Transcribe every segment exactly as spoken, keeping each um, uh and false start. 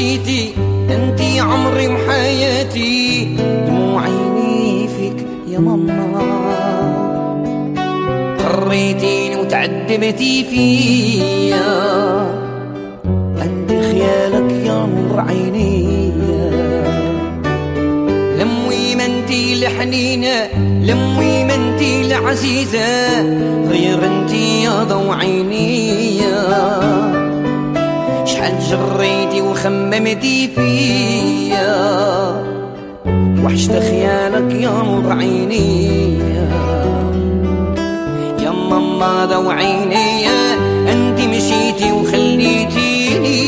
مشيتي انتي عمري وحياتي، دموع عيني فيك يا ماما، قريتيني وتعذبتي فيا، انت خيالك يا نور عيني، لموي ما انتي الحنينة، لموي ما انتي العزيزة، غير انتي يا ضو عيني، شحال جريتي وخممتي فيا، وحشت خيالك يا نور عيني، يا ماما ضو عيني، انتي مشيتي وخليتيني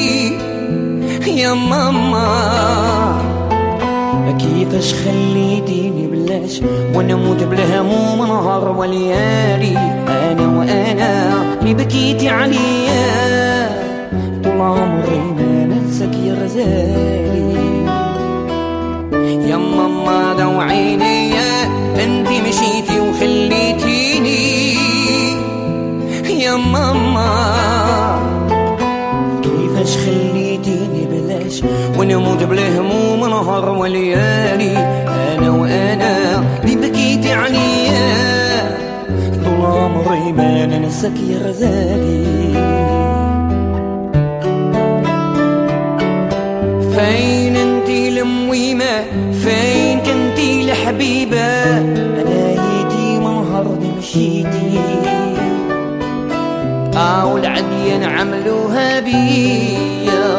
يا ماما، كيفاش خليتيني بلاش ونموت بالهموم نهار وليالي، انا وانا اللي بكيتي عليا، طول عمري ما ننساك يا غزالي، يا ماما ضو عيني، انتي مشيتي وخليتيني يا ماما، كيفاش خليتيني بلاش ونموت بالهموم نهار وليالي، انا وانا اللي بكيتي عليا، طول عمري ما ننساك يا غزالي، فين انتي المويمة، فين كنتي الحبيبة، انا يدي من هردي مشيتي، او العديان عملوها بيا،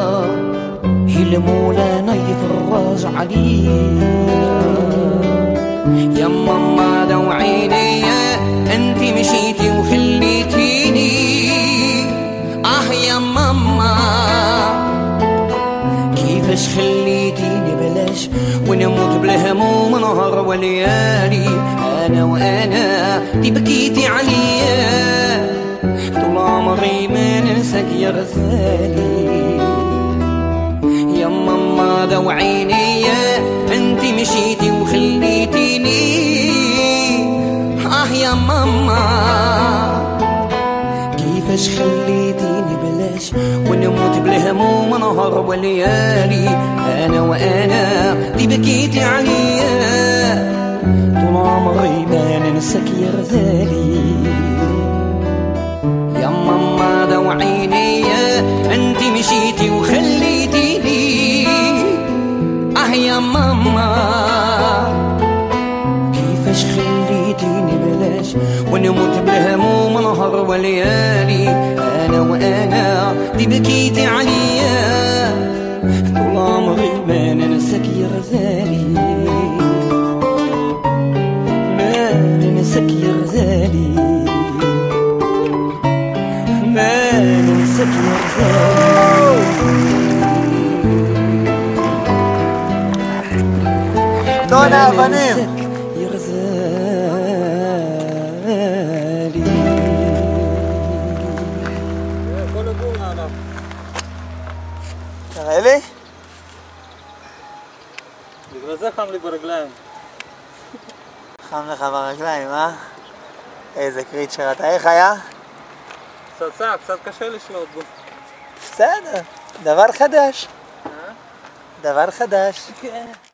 حلموا لنا يفرج عليا، يا ماما ضو عيني، انتي مشيتي وخليتيني، اه يا ماما، كيفاش خليتيني بلاش ونموت بالهموم نهار وليالي، انا وانا اللي بكيتي عليا، طول عمري ما ننساك يا غزالي، يا ماما ضو عيني، انتي مشيتي وخليتيني، اه يا ماما، كيفاش خليتيني بلاش ونموت بالهموم نهار وليالي، انا وانا اللي بكيتي عليا، طول عمري ما ننساك يا غزالي، يا ماما ضو عيني، انتي مشيتي وخليتيني، اه يا ماما، كيفاش خليتيني بلاش ونموت بالهموم نهار وليالي، انا وانا اللي بكيتي عليا، طول عمري ما ننساك يا غزالي، ما ننساك يا غزالي، ما ننساك يا غزالي. دونا بنيم يا غزالي، תראה לי? בגלל זה חם לי ברגליים. חם לך ברגליים, אה? איזה קריצ'ר אתה, איך היה? פצצה, קצת קשה לשלוט בו. בסדר, דבר חדש. דבר חדש. כן.